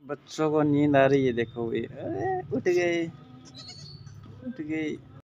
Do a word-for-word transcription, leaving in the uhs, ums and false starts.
बच्चों को नींद आ रही है देखो ये, अरे उठ गए, उठ गई।